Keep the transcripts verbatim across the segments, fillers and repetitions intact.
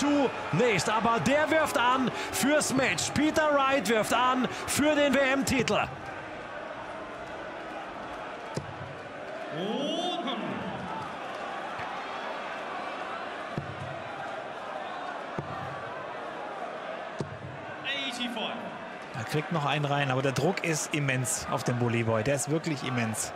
zunächst. Aber der wirft an fürs Match. Peter Wright wirft an für den W M-Titel. Er kriegt noch einen rein, aber der Druck ist immens auf den Bully Boy. Der ist wirklich immens.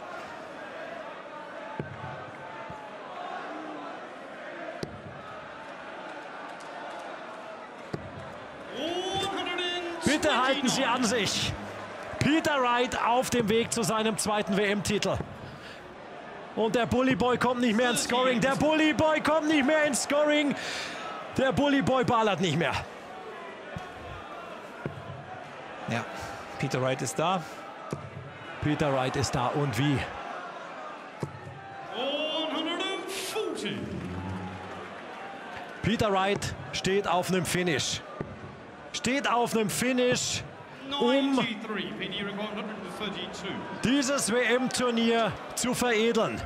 Bitte halten Sie an sich. Peter Wright auf dem Weg zu seinem zweiten W M-Titel. Und der Bully Boy kommt nicht mehr ins Scoring. Der Bully Boy kommt nicht mehr ins Scoring. Der Bully Boy ballert nicht mehr. Ja, Peter Wright ist da. Peter Wright ist da und wie? Peter Wright steht auf einem Finish. Steht auf einem Finish, um dieses W M-Turnier zu veredeln.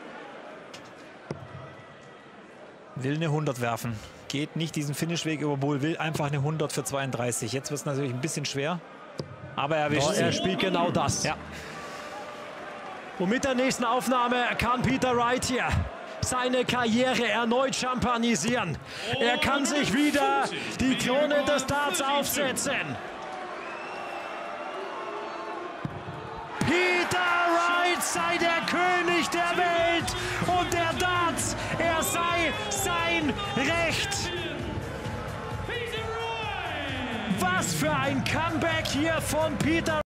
Will eine hundert werfen. Geht nicht diesen Finishweg über Bull, will einfach eine hundert für zweiunddreißig. Jetzt wird es natürlich ein bisschen schwer, aber er erwischt Er spielt genau das. Ja. Und mit der nächsten Aufnahme kann Peter Wright hier seine Karriere erneut champanisieren. Er kann sich wieder die Krone des Darts aufsetzen. Peter Wright sei der König der Welt und der Darts, er sei sein Recht. Was für ein Comeback hier von Peter